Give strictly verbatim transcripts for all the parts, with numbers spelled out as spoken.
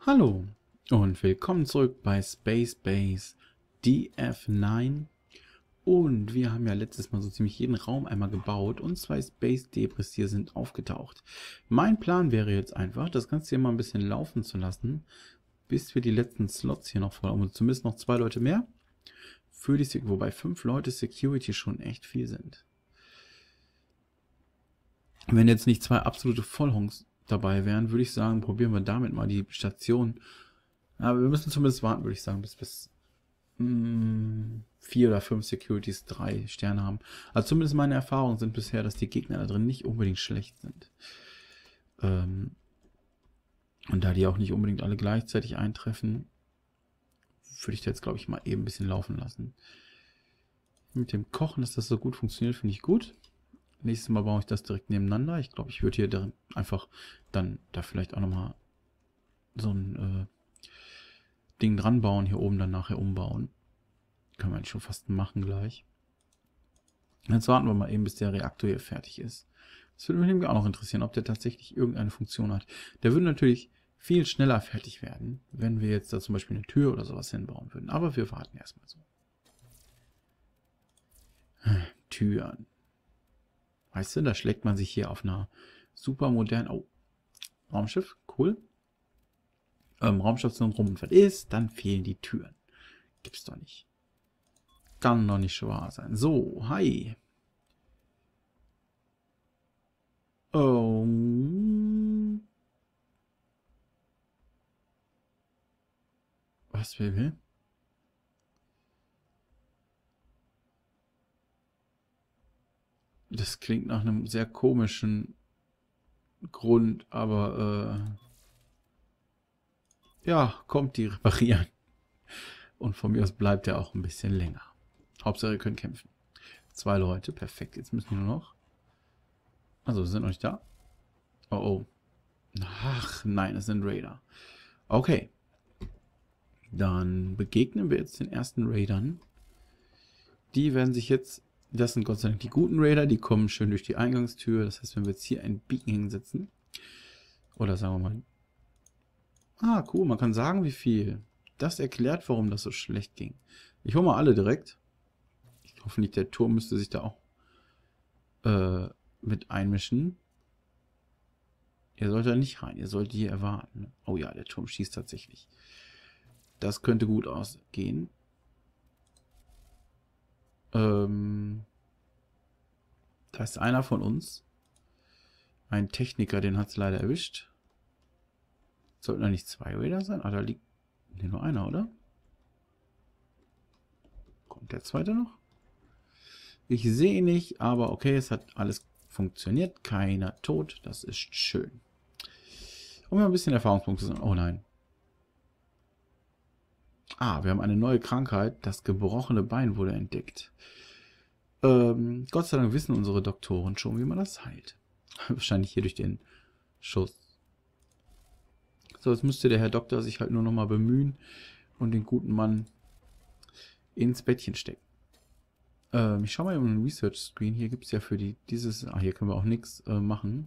Hallo und willkommen zurück bei Space Base D F neun. Und wir haben ja letztes Mal so ziemlich jeden Raum einmal gebaut und zwei Space Debris hier sind aufgetaucht. Mein Plan wäre jetzt einfach, das Ganze hier mal ein bisschen laufen zu lassen, bis wir die letzten Slots hier noch voll haben. Und zumindest noch zwei Leute mehr für die Security, wobei fünf Leute Security schon echt viel sind. Wenn jetzt nicht zwei absolute Vollhongs dabei wären, würde ich sagen, probieren wir damit mal die Station. Aber wir müssen zumindest warten, würde ich sagen, bis bis mh, vier oder fünf Securities drei Sterne haben. Also zumindest meine Erfahrungen sind bisher, dass die Gegner da drin nicht unbedingt schlecht sind. Ähm, und da die auch nicht unbedingt alle gleichzeitig eintreffen, würde ich da jetzt, glaube ich, mal eben ein bisschen laufen lassen. Mit dem Kochen, dass das so gut funktioniert, finde ich gut. Nächstes Mal baue ich das direkt nebeneinander. Ich glaube, ich würde hier darin einfach dann da vielleicht auch nochmal so ein äh, Ding dran bauen, hier oben dann nachher umbauen. Können wir eigentlich schon fast machen gleich. Jetzt warten wir mal eben, bis der Reaktor hier fertig ist. Das würde mich nämlich auch noch interessieren, ob der tatsächlich irgendeine Funktion hat. Der würde natürlich viel schneller fertig werden, wenn wir jetzt da zum Beispiel eine Tür oder sowas hinbauen würden. Aber wir warten erstmal so. Türen. Weißt du, da schlägt man sich hier auf einer super modernen... Oh, Raumschiff, cool. Ähm, Raumstation rum und was ist, dann fehlen die Türen. Gibt's doch nicht. Kann doch nicht wahr sein. So, hi. Oh. Was will wir? Das klingt nach einem sehr komischen Grund, aber äh, ja, kommt die reparieren. Und von mir aus bleibt er auch ein bisschen länger. Hauptsache, ihr könnt kämpfen. Zwei Leute, perfekt. Jetzt müssen wir nur noch... Also, sind noch nicht da? Oh, oh. Ach, nein, es sind Raider. Okay. Dann begegnen wir jetzt den ersten Raidern. Die werden sich jetzt... Das sind Gott sei Dank die guten Raider. Die kommen schön durch die Eingangstür. Das heißt, wenn wir jetzt hier ein Beacon hinsetzen... Oder sagen wir mal... Ah, cool. Man kann sagen, wie viel. Das erklärt, warum das so schlecht ging. Ich hole mal alle direkt. Hoffentlich der Turm müsste sich da auch äh, mit einmischen. Ihr sollt da nicht rein. Ihr sollt hier erwarten. Oh ja, der Turm schießt tatsächlich. Das könnte gut ausgehen. Ähm, da ist einer von uns. Ein Techniker, den hat es leider erwischt. Sollten da nicht zwei Raider sein? Ah, da liegt nee, nur einer, oder? Kommt der zweite noch? Ich sehe nicht, aber okay, es hat alles funktioniert. Keiner tot. Das ist schön. Um ja ein bisschen Erfahrungspunkte zu sammeln. Oh nein. Ah, wir haben eine neue Krankheit. Das gebrochene Bein wurde entdeckt. Ähm, Gott sei Dank wissen unsere Doktoren schon, wie man das heilt. Wahrscheinlich hier durch den Schuss. So, jetzt müsste der Herr Doktor sich halt nur noch mal bemühen und den guten Mann ins Bettchen stecken. Ähm, ich schaue mal in den Research Screen. Hier gibt es ja für die dieses... Ah, hier können wir auch nichts äh, machen.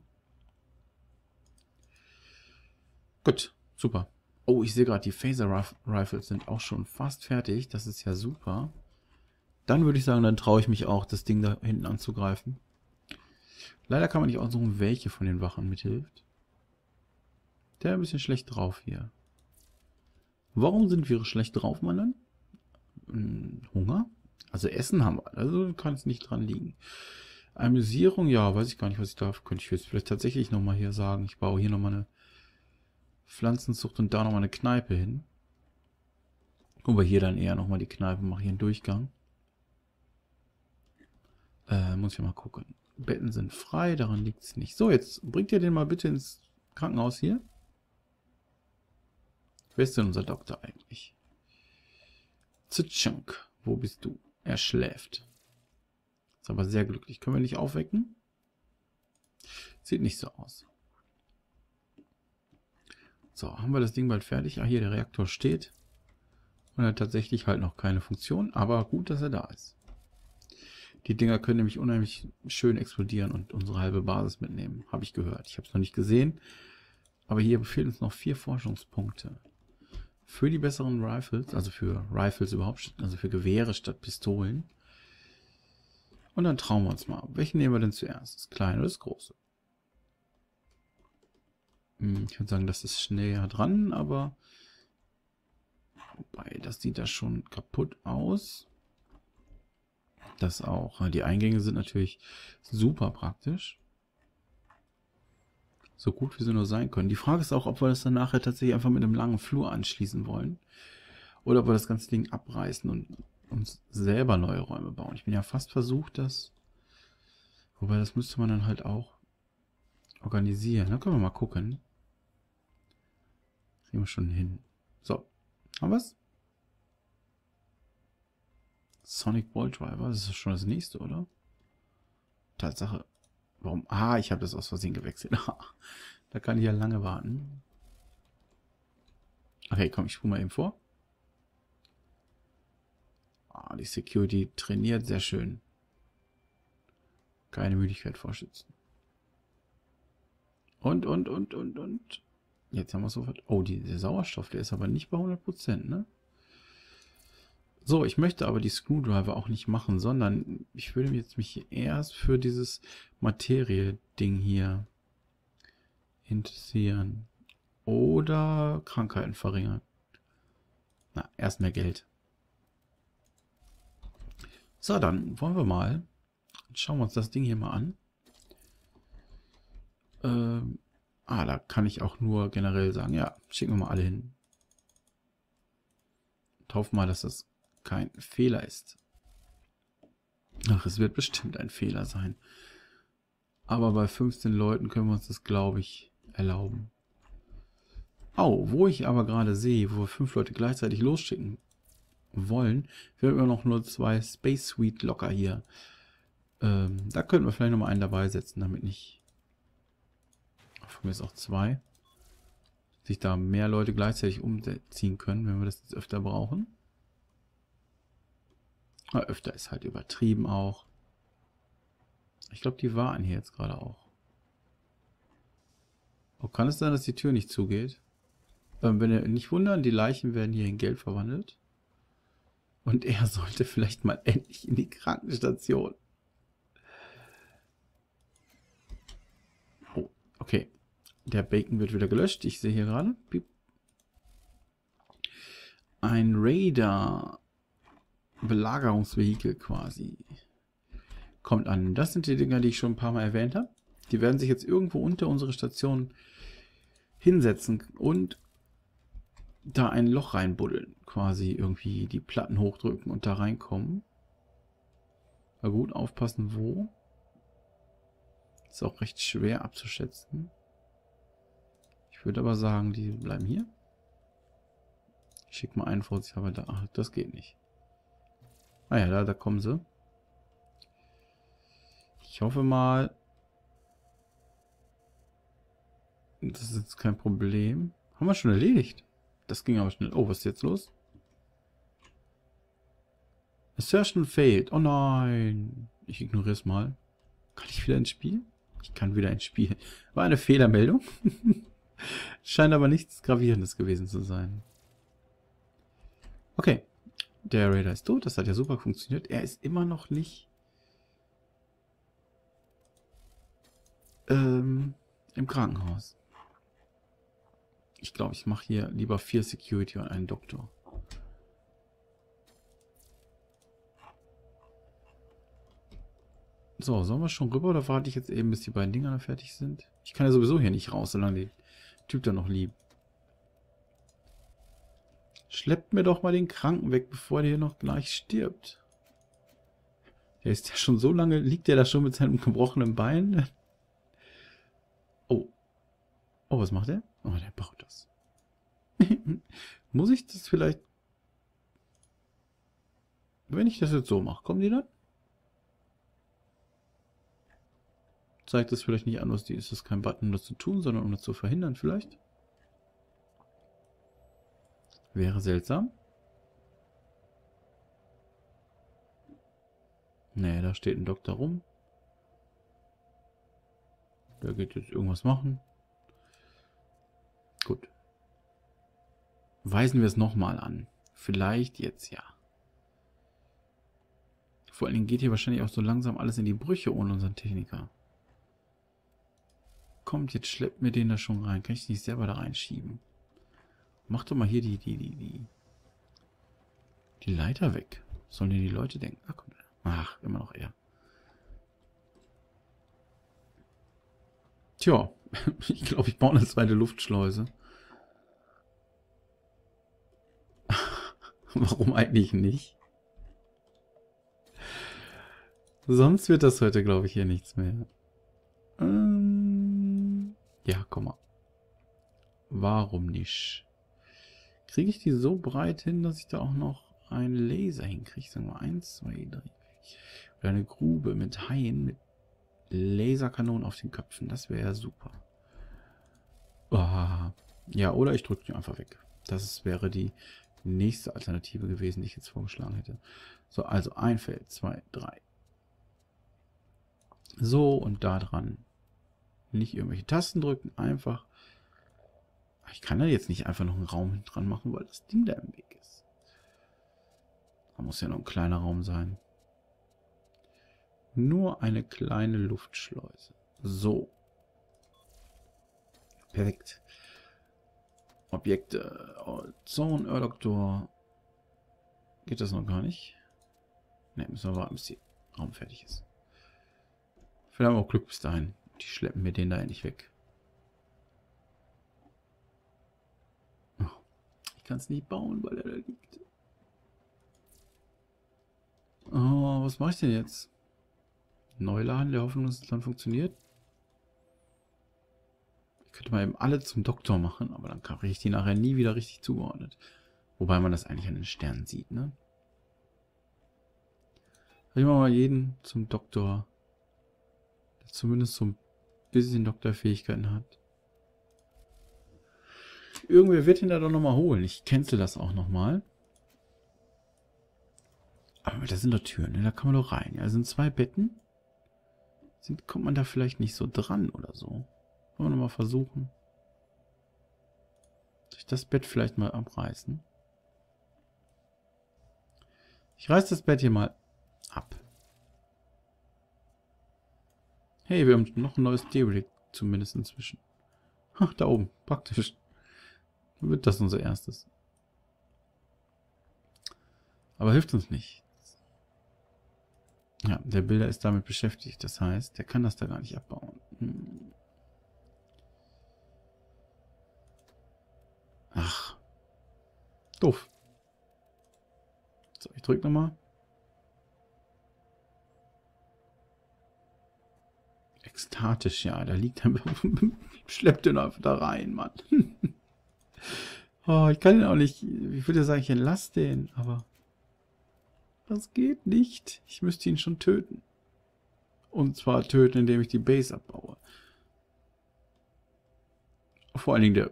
Gut, super. Oh, ich sehe gerade, die Phaser Rifles sind auch schon fast fertig. Das ist ja super. Dann würde ich sagen, dann traue ich mich auch, das Ding da hinten anzugreifen. Leider kann man nicht aussuchen, welche von den Wachen mithilft. Der ist ein bisschen schlecht drauf hier. Warum sind wir schlecht drauf, Mann? Hm, Hunger? Also Essen haben wir, also kann es nicht dran liegen. Amüsierung, ja, weiß ich gar nicht, was ich darf. Könnte ich jetzt vielleicht tatsächlich nochmal hier sagen. Ich baue hier nochmal eine Pflanzenzucht und da nochmal eine Kneipe hin. Aber hier dann eher nochmal die Kneipe, mache hier einen Durchgang. Äh, muss ich mal gucken. Betten sind frei, daran liegt es nicht. So, jetzt bringt ihr den mal bitte ins Krankenhaus hier. Wer ist denn unser Doktor eigentlich? Zitschunk, wo bist du? Er schläft. Ist aber sehr glücklich. Können wir nicht aufwecken? Sieht nicht so aus. So, haben wir das Ding bald fertig? Ah, hier, der Reaktor steht. Und er hat tatsächlich halt noch keine Funktion, aber gut, dass er da ist. Die Dinger können nämlich unheimlich schön explodieren und unsere halbe Basis mitnehmen. Habe ich gehört. Ich habe es noch nicht gesehen, Aber hier fehlen uns noch vier Forschungspunkte. Für die besseren Rifles, also für Rifles überhaupt, also für Gewehre statt Pistolen. Und dann trauen wir uns mal. Welchen nehmen wir denn zuerst? Das kleine oder das große? Hm, ich würde sagen, das ist näher dran, aber wobei, das sieht da schon kaputt aus. Das auch. Die Eingänge sind natürlich super praktisch. So gut wie sie nur sein können. Die Frage ist auch, ob wir das dann nachher tatsächlich einfach mit einem langen Flur anschließen wollen. Oder ob wir das ganze Ding abreißen und uns selber neue Räume bauen. Ich bin ja fast versucht, das... Wobei, das müsste man dann halt auch organisieren. Da können wir mal gucken. Kriegen wir schon hin. So. Haben wir es? Sonic Ball Driver. Das ist schon das nächste, oder? Tatsache. Warum? Ah, ich habe das aus Versehen gewechselt. Da kann ich ja lange warten. Okay, komm, ich spule mal eben vor. Ah, die Security trainiert sehr schön. Keine Müdigkeit vorschützen. Und, und, und, und, und. Jetzt haben wir sofort... Oh, die, der Sauerstoff, der ist aber nicht bei hundert Prozent, ne? So, ich möchte aber die Screwdriver auch nicht machen, sondern ich würde jetzt mich erst für dieses Materie-Ding hier interessieren. Oder Krankheiten verringern. Na, erst mehr Geld. So, dann wollen wir mal. Schauen wir uns das Ding hier mal an. Ähm, ah, da kann ich auch nur generell sagen, ja, schicken wir mal alle hin. Und hoffen mal, dass das kein Fehler ist. Ach, es wird bestimmt ein Fehler sein. Aber bei fünfzehn Leuten können wir uns das, glaube ich, erlauben. Oh, wo ich aber gerade sehe, wo wir fünf Leute gleichzeitig losschicken wollen, wir haben immer noch nur zwei Space Suite locker hier. Ähm, da könnten wir vielleicht noch mal einen dabei setzen, damit nicht... Von mir ist auch zwei. Sich da mehr Leute gleichzeitig umziehen können, wenn wir das jetzt öfter brauchen. Aber öfter ist halt übertrieben auch. Ich glaube, die warten hier jetzt gerade auch. Oh, kann es sein, dass die Tür nicht zugeht? Ähm, wenn ihr nicht wundern, die Leichen werden hier in Geld verwandelt. Und er sollte vielleicht mal endlich in die Krankenstation. Oh, okay. Der Bacon wird wieder gelöscht. Ich sehe hier gerade. Piep. Ein Raider. Belagerungsvehikel quasi. Kommt an. Das sind die Dinger, die ich schon ein paar Mal erwähnt habe. Die werden sich jetzt irgendwo unter unsere Station hinsetzen und da ein Loch reinbuddeln. Quasi irgendwie die Platten hochdrücken und da reinkommen. Na gut, aufpassen wo. Ist auch recht schwer abzuschätzen. Ich würde aber sagen, die bleiben hier. Ich schicke mal einen vorsichtshalber da. Ach, das geht nicht. Ah ja, da, da kommen sie. Ich hoffe mal, das ist jetzt kein Problem. Haben wir schon erledigt. Das ging aber schnell. Oh, was ist jetzt los? Assertion failed. Oh nein. Ich ignoriere es mal. Kann ich wieder ins Spiel? Ich kann wieder ins Spiel. War eine Fehlermeldung. Scheint aber nichts Gravierendes gewesen zu sein. Okay. Der Raider ist tot. Das hat ja super funktioniert. Er ist immer noch nicht ähm, im Krankenhaus. Ich glaube, ich mache hier lieber vier Security und einen Doktor. So, sollen wir schon rüber oder warte ich jetzt eben, bis die beiden Dinger fertig sind? Ich kann ja sowieso hier nicht raus, solange der Typ da noch lieb. Schleppt mir doch mal den Kranken weg, bevor der hier noch gleich stirbt. Der ist ja schon so lange, liegt der da schon mit seinem gebrochenen Bein? Oh. Oh, was macht er? Oh, der baut das. Muss ich das vielleicht... Wenn ich das jetzt so mache, kommen die dann? Zeigt das vielleicht nicht an, was die ist. Das kein Button, um das zu tun, sondern um das zu verhindern vielleicht. Wäre seltsam. Nee, da steht ein Doktor rum. Der geht jetzt irgendwas machen. weisen wir es nochmal an. Vielleicht jetzt ja. Vor allen Dingen geht hier wahrscheinlich auch so langsam alles in die Brüche ohne unseren Techniker. Kommt, jetzt schleppt mir den da schon rein. Kann ich nicht selber da reinschieben? Mach doch mal hier die, die, die, die, die Leiter weg. Sollen denn die Leute denken? Ach, komm. Ach, immer noch er. Tja, ich glaube, ich baue eine zweite Luftschleuse. Warum eigentlich nicht? Sonst wird das heute, glaube ich, hier nichts mehr. Ähm, ja, komm mal. Warum nicht? Kriege ich die so breit hin, dass ich da auch noch einen Laser hinkriege? Sagen wir eins, zwei, drei, vier. Oder eine Grube mit Haien, mit Laserkanonen auf den Köpfen. Das wäre ja super. Oh. Ja, oder ich drücke die einfach weg. Das wäre die nächste Alternative gewesen, die ich jetzt vorgeschlagen hätte. So, also ein Feld, zwei, drei. So, und da dran. Nicht irgendwelche Tasten drücken, einfach. Ich kann da jetzt nicht einfach noch einen Raum dran machen, weil das Ding da im Weg ist. Da muss ja noch ein kleiner Raum sein. Nur eine kleine Luftschleuse. So. Perfekt. Objekte. Zone, Earl-Doktor. Geht das noch gar nicht? Ne, müssen wir warten, bis der Raum fertig ist. Vielleicht haben wir auch Glück bis dahin. Die schleppen mir den da endlich weg. Oh, ich kann es nicht bauen, weil er da liegt. Oh, was mache ich denn jetzt? Neu laden, der Hoffnung, dass es dann funktioniert. Ich könnte mal eben alle zum Doktor machen, aber dann kriege ich die nachher nie wieder richtig zugeordnet. Wobei man das eigentlich an den Sternen sieht, ne? Ich mache mal jeden zum Doktor, der zumindest so ein bisschen Doktorfähigkeiten hat. Irgendwer wird ihn da doch nochmal holen. Ich cancel das auch nochmal. Aber da sind doch Türen, ne? Da kann man doch rein. Ja, sind zwei Betten. Sind, kommt man da vielleicht nicht so dran oder so? Wollen wir nochmal versuchen. Soll ich das Bett vielleicht mal abreißen? Ich reiß das Bett hier mal ab. Hey, wir haben noch ein neues D-Rig zumindest inzwischen. Ach, da oben. Praktisch. Dann wird das unser erstes. Aber hilft uns nicht. Ja, der Bilder ist damit beschäftigt. Das heißt, der kann das da gar nicht abbauen. Hm. Ach. Doof. So, ich drücke nochmal. Ekstatisch, ja. Da liegt er. Schleppt den einfach da rein, Mann. Oh, ich kann ihn auch nicht. Ich würde sagen, ich entlasse den, aber das geht nicht. Ich müsste ihn schon töten. Und zwar töten, indem ich die Base abbaue. Vor allen Dingen der...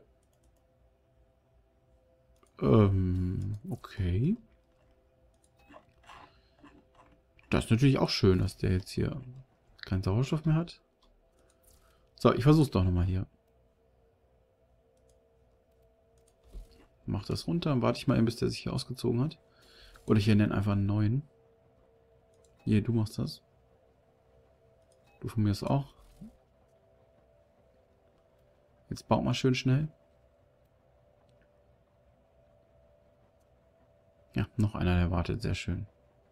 Ähm, okay. Das ist natürlich auch schön, dass der jetzt hier keinen Sauerstoff mehr hat. So, ich versuch's doch nochmal hier. Mach das runter, dann warte ich mal, bis der sich hier ausgezogen hat. Oder ich nenne einfach einen neuen. Hier, du machst das. Du von mir ist auch. Jetzt baut mal schön schnell. Ja, noch einer, der wartet. Sehr schön.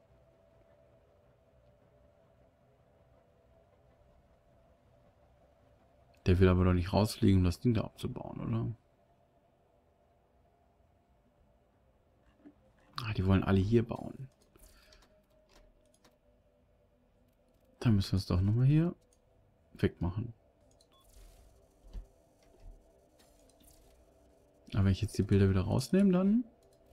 Der will aber doch nicht rausfliegen, um das Ding da abzubauen, oder? Ah, die wollen alle hier bauen. Dann müssen wir es doch nochmal hier wegmachen. Aber wenn ich jetzt die Bilder wieder rausnehme, dann...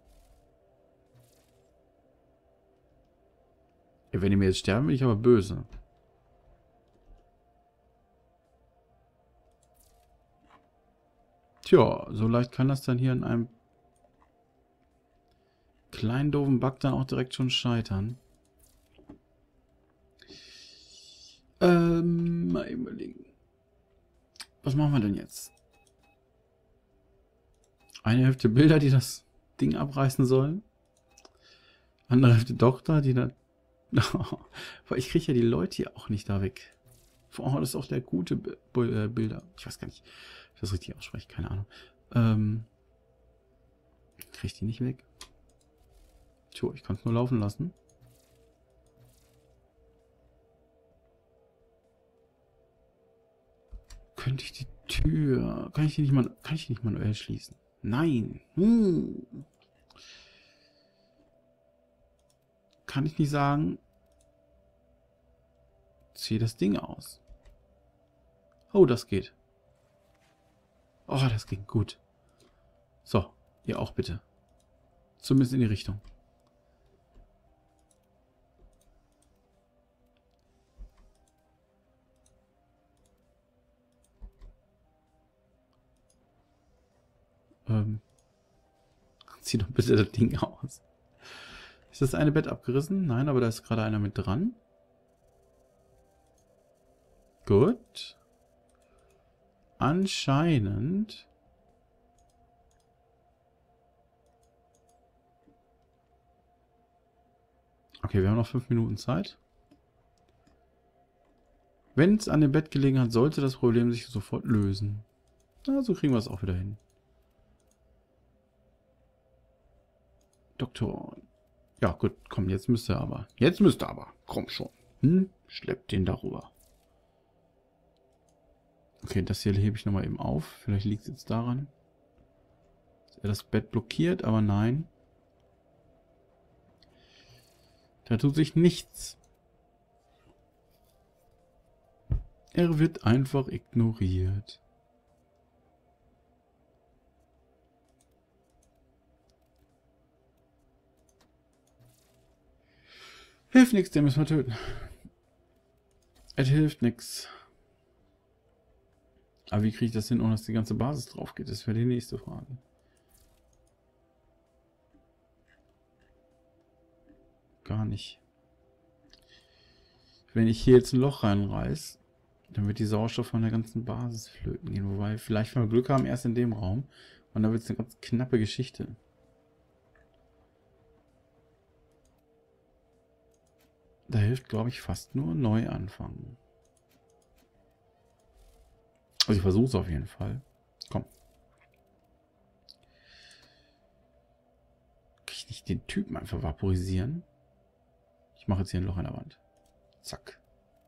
Ja, wenn die mir jetzt sterben, bin ich aber böse. Tja, so leicht kann das dann hier in einem kleinen doofen Bug dann auch direkt schon scheitern. Ähm, mal überlegen. Was machen wir denn jetzt? Eine Hälfte Bilder, die das Ding abreißen sollen. Andere Hälfte Doktor, die da... Weil ich kriege ja die Leute hier auch nicht da weg. Oh, das ist auch der gute B B Bilder. Ich weiß gar nicht, ob ich das richtig ausspreche. Keine Ahnung. Ähm, kriege ich die nicht weg? Tja, ich kann es nur laufen lassen. Könnte ich die Tür... Kann ich die nicht, man kann ich die nicht manuell schließen? Nein. Hm. Kann ich nicht sagen... Zieh das Ding aus. Oh, das geht. Oh, das ging gut. So, ihr auch bitte. Zumindest in die Richtung. Ähm, zieh doch bitte das Ding aus. Ist das eine Bett abgerissen? Nein, aber da ist gerade einer mit dran. Gut. Anscheinend. Okay, wir haben noch fünf Minuten Zeit. Wenn es an dem Bett gelegen hat, sollte das Problem sich sofort lösen. Na, so kriegen wir es auch wieder hin. Doktor. Ja, gut, komm, jetzt müsste er aber. Jetzt müsste er aber. Komm schon. Hm? Schleppt den darüber. Okay, das hier hebe ich nochmal eben auf. Vielleicht liegt es jetzt daran, dass er das Bett blockiert, aber nein. Da tut sich nichts. Er wird einfach ignoriert. Hilft nichts, den müssen wir töten. Es hilft nichts. Aber wie kriege ich das hin, ohne dass die ganze Basis drauf geht? Das wäre die nächste Frage. Gar nicht. Wenn ich hier jetzt ein Loch reinreiß, dann wird die Sauerstoff von der ganzen Basis flöten gehen. Wobei, vielleicht, wenn wir Glück haben, erst in dem Raum. Und dann wird es eine ganz knappe Geschichte. Da hilft, glaube ich, fast nur neu anfangen. Also ich versuche es auf jeden Fall. Komm. Kann ich nicht den Typen einfach vaporisieren? Ich mache jetzt hier ein Loch in der Wand. Zack.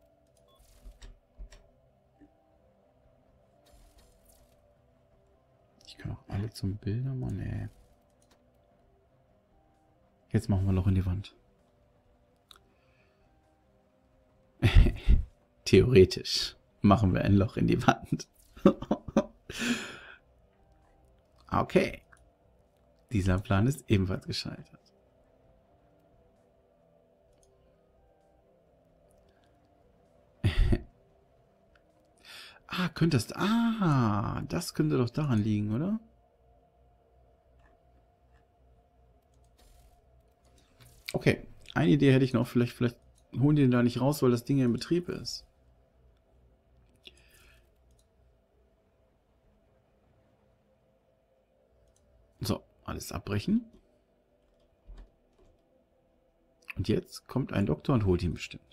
Ich kann auch alle zum Bilder machen. Nee. Jetzt machen wir ein Loch in die Wand. Theoretisch machen wir ein Loch in die Wand. Okay. Dieser Plan ist ebenfalls gescheitert. Ah, könnte das... Ah, das könnte doch daran liegen, oder? Okay. Eine Idee hätte ich noch. Vielleicht, vielleicht holen die den da nicht raus, weil das Ding ja in Betrieb ist. So, alles abbrechen. Und jetzt kommt ein Doktor und holt ihn bestimmt.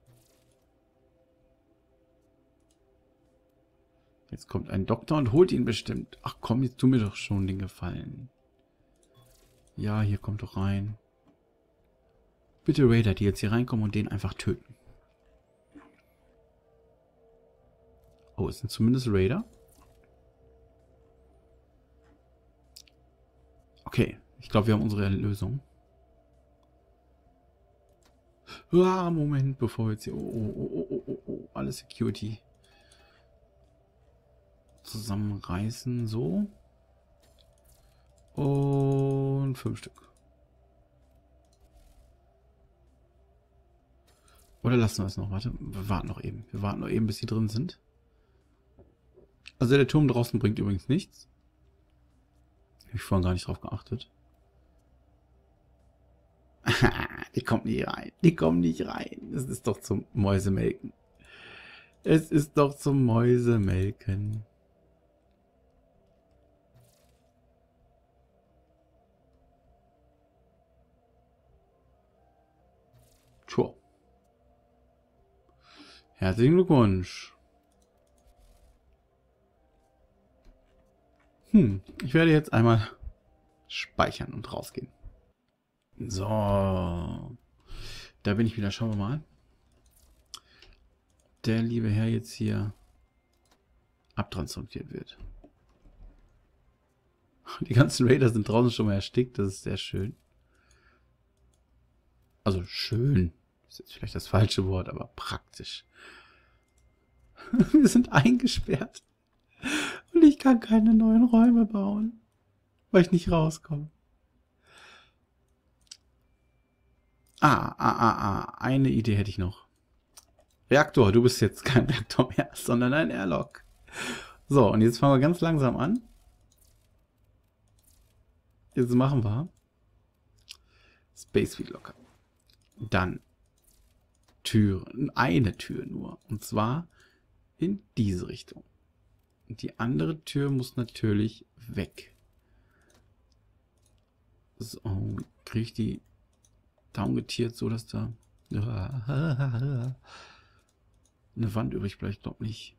Jetzt kommt ein Doktor und holt ihn bestimmt. Ach komm, jetzt tu mir doch schon den Gefallen. Ja, hier kommt doch rein. Bitte Raider, die jetzt hier reinkommen und den einfach töten. Oh, es sind zumindest Raider. Okay, ich glaube, wir haben unsere Lösung. Ah, Moment, bevor wir jetzt hier... Oh, oh, oh, oh, oh, oh, alle Security zusammenreißen. So. Und fünf Stück. Oder lassen wir es noch? Warte, wir warten noch eben. Wir warten noch eben, bis sie drin sind. Also der Turm draußen bringt übrigens nichts. Habe ich vorhin gar nicht drauf geachtet. Die kommt nicht rein. Die kommen nicht rein. Es ist doch zum Mäusemelken. Es ist doch zum Mäusemelken. Herzlichen Glückwunsch. Hm, ich werde jetzt einmal speichern und rausgehen. So. Da bin ich wieder. Schauen wir mal. Der liebe Herr jetzt hier abtransportiert wird. Die ganzen Raider sind draußen schon mal erstickt. Das ist sehr schön. Also schön. Das ist jetzt vielleicht das falsche Wort, aber praktisch. Wir sind eingesperrt. Und ich kann keine neuen Räume bauen. Weil ich nicht rauskomme. Ah, ah, ah, ah. Eine Idee hätte ich noch. Reaktor, du bist jetzt kein Reaktor mehr, sondern ein Airlock. So, und jetzt fangen wir ganz langsam an. Jetzt machen wir Space Feed Locker. Dann Türen, eine Tür nur. Und zwar in diese Richtung. Und die andere Tür muss natürlich weg. So, kriege ich die downgettiert, so dass da eine Wand übrig bleibt. Ich glaube nicht.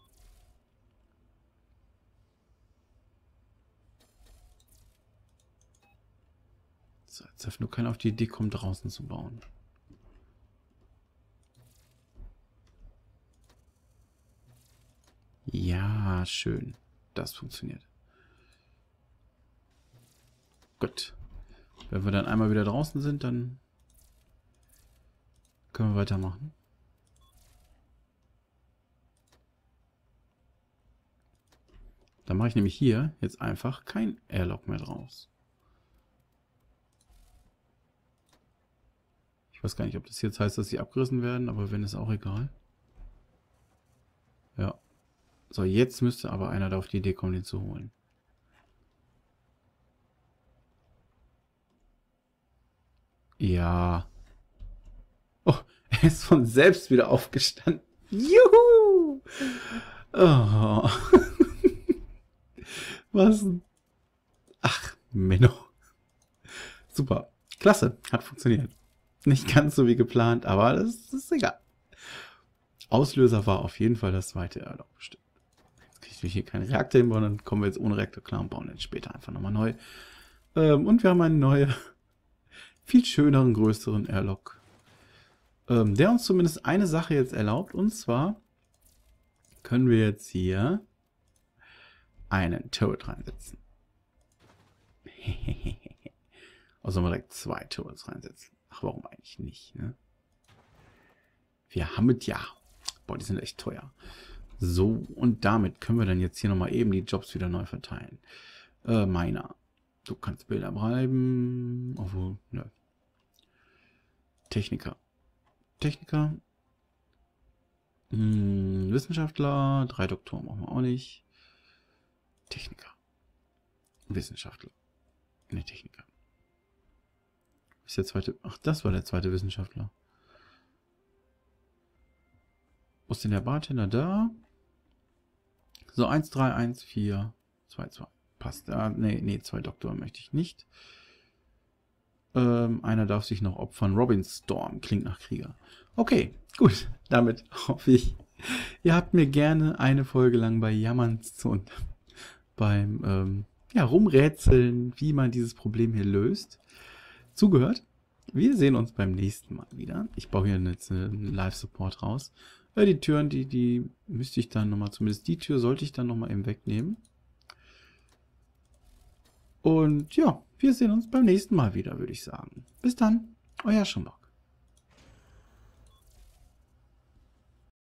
So, jetzt darf nur keiner auf die Idee kommen, draußen zu bauen. Ja, schön. Das funktioniert. Gut. Wenn wir dann einmal wieder draußen sind, dann können wir weitermachen. Dann mache ich nämlich hier jetzt einfach kein Airlock mehr draus. Ich weiß gar nicht, ob das jetzt heißt, dass sie abgerissen werden, aber wenn, ist auch egal. Ja. So, jetzt müsste aber einer da auf die Idee kommen, den zu holen. Ja. Oh, er ist von selbst wieder aufgestanden. Juhu! Oh. Was? Ach, Menno. Super. Klasse. Hat funktioniert. Nicht ganz so wie geplant, aber das, das ist egal. Auslöser war auf jeden Fall das zweite Airlock bestimmt. Jetzt kriege ich hier keinen Reaktor hinbauen, dann kommen wir jetzt ohne Reaktor klar und bauen den später einfach nochmal neu. Ähm, und wir haben einen neuen, viel schöneren, größeren Airlock, ähm, der uns zumindest eine Sache jetzt erlaubt. Und zwar können wir jetzt hier einen Turret reinsetzen. Also sollen wir direkt zwei Turrets reinsetzen. Ach, warum eigentlich nicht, ne? Wir haben es ja. Boah, die sind echt teuer. So, und damit können wir dann jetzt hier nochmal eben die Jobs wieder neu verteilen. Äh, meiner. Du kannst Bilder bleiben. Obwohl, ne. Techniker. Techniker. Hm, Wissenschaftler. Drei Doktoren brauchen wir auch nicht. Techniker. Wissenschaftler. Ne, Techniker. Ist der zweite. Ach, das war der zweite Wissenschaftler. Wo ist denn der Bartender da? So, eins drei eins vier zwei zwei. Passt. Ah, nee, nee, zwei Doktoren möchte ich nicht. Ähm, einer darf sich noch opfern. Robin Storm. Klingt nach Krieger. Okay, gut. Damit hoffe ich, ihr habt mir gerne eine Folge lang bei Jammerns und beim ähm, ja, Rumrätseln, wie man dieses Problem hier löst, zugehört. Wir sehen uns beim nächsten Mal wieder. Ich baue hier jetzt einen Live-Support raus. Äh, die Türen, die, die müsste ich dann nochmal, zumindest die Tür sollte ich dann nochmal eben wegnehmen. Und ja, wir sehen uns beim nächsten Mal wieder, würde ich sagen. Bis dann, euer Schumbock.